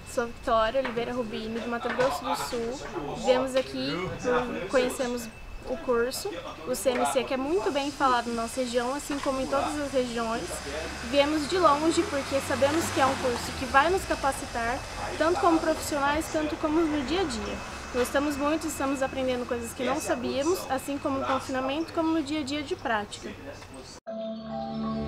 Sou Victoria Oliveira Rubini, do Mato Grosso do Sul. Viemos aqui, conhecemos o curso, o CMC, que é muito bem falado na nossa região, assim como em todas as regiões. Viemos de longe porque sabemos que é um curso que vai nos capacitar, tanto como profissionais, tanto como no dia a dia. Gostamos muito, estamos aprendendo coisas que não sabíamos, assim como no confinamento, como no dia a dia de prática.